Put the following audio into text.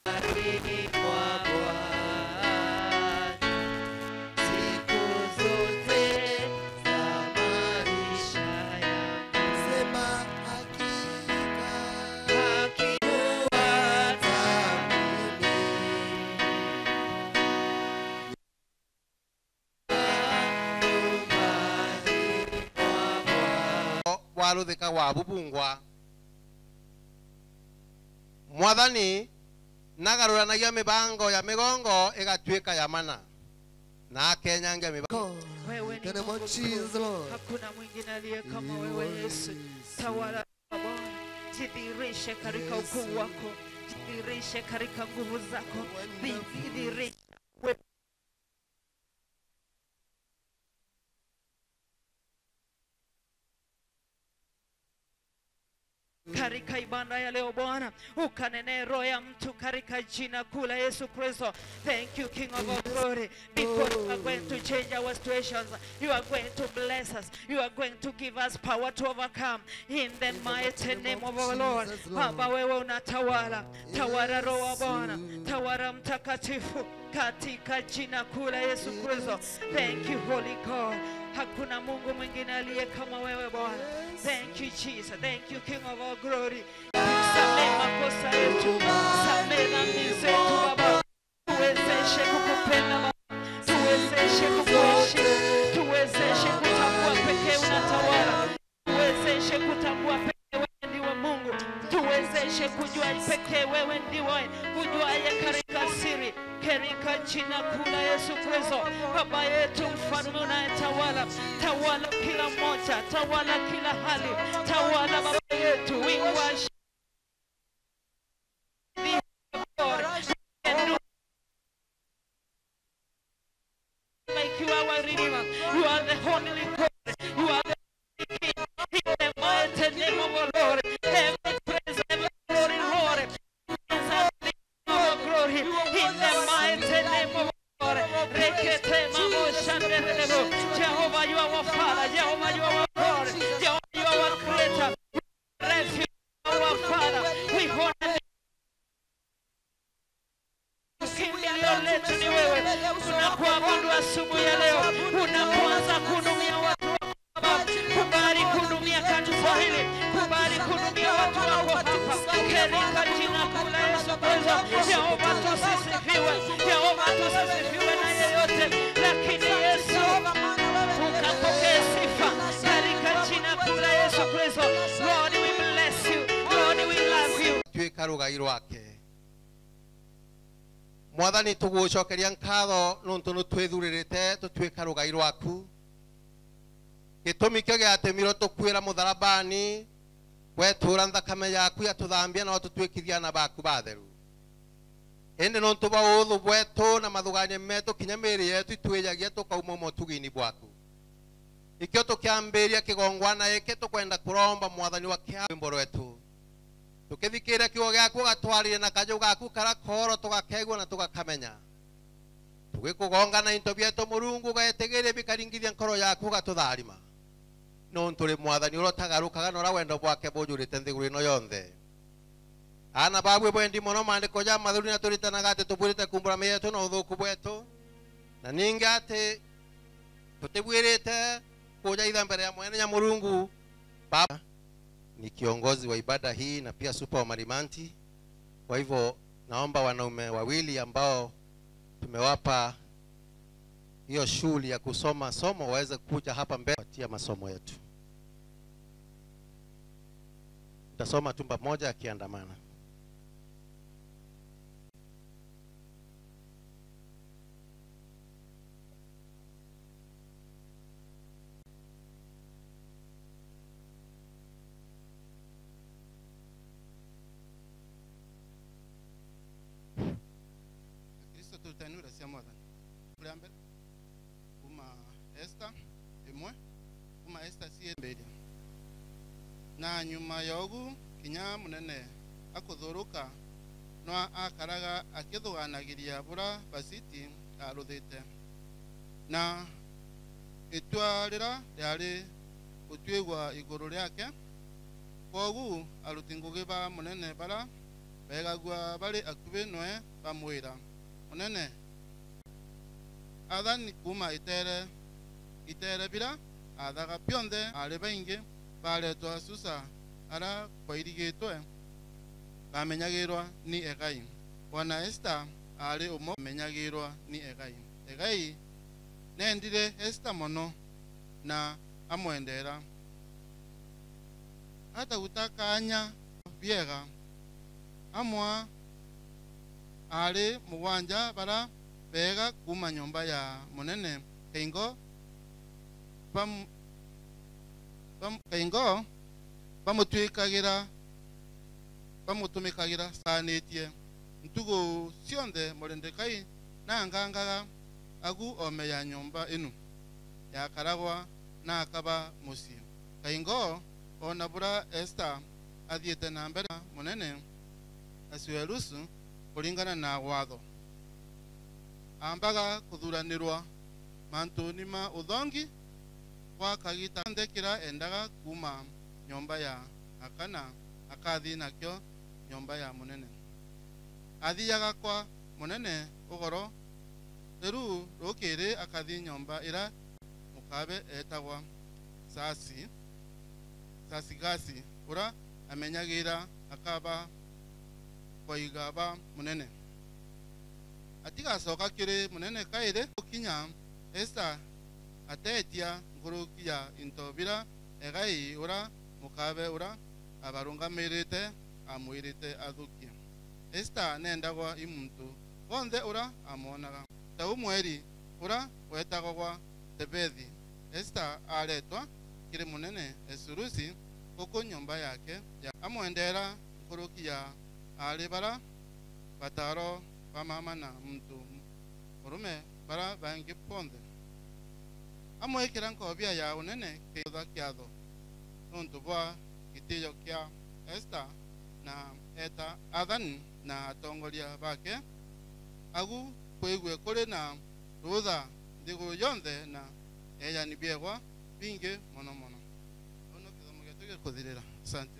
Waruthika wa bubungwa Mwathani nagaruranagia mibango ya migongo igatuika ya mana na kenyange mibango. Wewe ni hakuna mwingine aliye kama wewe Yesu. Tawala Baba, jidhihirishe katika ukuu wako, jidhihirishe katika nguvu zako, jidhihirishe karika ibada ya leo Bwana, ukanene roho ya mtu karika jina kuu la Yesu Kristo. Thank you, King of all glory, because you are going to change our situations, you are going to bless us, you are going to give us power to overcome in the mighty name of our Lord. Baba, wewe unatawala, tawala roho wa Bwana, tawala mtakatifu katika jina kuu la Yesu Kristo. Thank you, Holy God. Hakuna Mungu mwingine aliye kama wewe Bwana. Thank you, Jesus. Thank you, King of all glory. Samehe makosa yetu, samehe dhambi zetu Baba. Tuwezeshe kukupenda Baba, tuwezeshe kukuheshimu, tuwezeshe kutambua pekee unatawala, tuwezeshe kutambua pekee wewe ndiwe Mungu, tuwezeshe kujua pekee wewe ndiwe ujuaye katika siri, katika jina kuu la Yesu Kristo. Baba yetu mfalme unayetawala, tawala kila mmoja, tawala kila hali, tawala Baba yetu. We worship thee, Lord. Like you are our Redeemer, you are the Holy God, you are the King. In the mighty name of our Lord, every praise, every glory, Lord, is our glory. In the mighty name of our Lord, Jehovah, you are our Father, Jehovah, you are our God, Jehovah, you are our Creator, refuge, our Father. We honor kimbilio letu ni wewe. Tunakuabudu asubuhi ya leo, unapoanza kuhudumia watu wako Baba, kubali kuhudumia kanisa hili, kubali kuhudumia watu wako hapa katika jina kuu la Yesu Kristo. Jehova tusisifiwe, Jehova tusisifiwe na yeyote, lakini Yesu ukapokea sifa katika jina kuu la Yesu Kristo. Lord, we bless you, Lord, we love you. Tuika rugai rwake Mwathani tugucokeria nkatho nuntu nutwithuririte tutuika rugai rwaku. Gitumi kio giatemiro tukwira mutharabani wetura nthakame yaku yatuthambia na tutwikithia na baku batheru. Ende nuntu ba uthu bwetu na mathuganye metu kinya miri yetu itwijagia tukauma motugini bwaku. Ikio tukiambiria kigongwana iki tukwenda kuromba Mwathani wa kiambo rwetu. Tukithikira kiugo giaku gatwarire na kanyu gaku karakoro tugakegwa na tugakamenya. Tugikugongana into bietu Murungu gaetegeire bikaringithia nkoro yaku gatutharima. Nuntu ri Mwathani urotagarukaga nora wendo bwake bujurite nthiguru ino yonthe. Ana babu bwendi muno mandiko ja mathuri na turitanaga ati tubwirite kumbura meyetu na uthuku bwetu. Na ningi ati tutibwirite kuja itha mbere ya mwene Murungu Baba ni kiongozi wa ibada hii na pia super wa Marimanti. Kwa hivyo naomba wanaume wawili ambao tumewapa hiyo shule ya kusoma somo waweze kuja hapa mbele kupatia masomo yetu. Nitasoma tumba moja akiandamana. Tutanura siamoda kulambe uma esta emwe uma esta sie mbele na nyuma yogu kinya munene akuthuruka no akaraga akithuganagiria bura basiti aruthite na itwarira yari utwigwa iguru riake kogu arutingugi ba munene bara begagwa bali akube noe bamwira munene adhan kuma itere bira adaga pionde ale bainge bale to asusa ara koirigetwe bamenyagirwa ni egai wana Esta ale umo menyagirwa ni egai nendire Esta mono na amwendera hata utaka anya biega amwa ale muwanja bara bega kuma nyumba ya munene kaingo bamutumikagira sanetie ntugo sionde morendekai na ngangaga agu ome ya nyumba inu ya karagwa na akaba musi kaingo onabura Esta adhiete na mbere munene asiwerusu kulingana na watho ambaga kuthuranirwa mantu nima udhongi kwa kagita ndekira endaga kuma nyumba ya akana akathi nakyo nyumba ya munene athiaga kwa munene ugoro teru rokere akathi nyumba ira mukabe etagwa sasi gasi ura amenyagira akaba koigaba munene atiga soka kire munene kaire kinya Esta atetia ngurukia intobira egai ura mukabe ura abarunga merete amuirite adukia Esta nendagwa imuntu bonde ura amonaga tau mweri ura wetagwa tebedi Esta aletwa kire munene esurusi koko nyumba yake ya amwendera ngurukia alibara bataro mama na mtu urume bara bangi ponde amwekera nkobia ya unene keza kiado ntuboa kitiyo kia Esta na eta adhan na atongoria bake agu kwegwe kore na ruda ndigo yonde na eya ni biegwa binge mono ono kidomo gatoke kudirira asante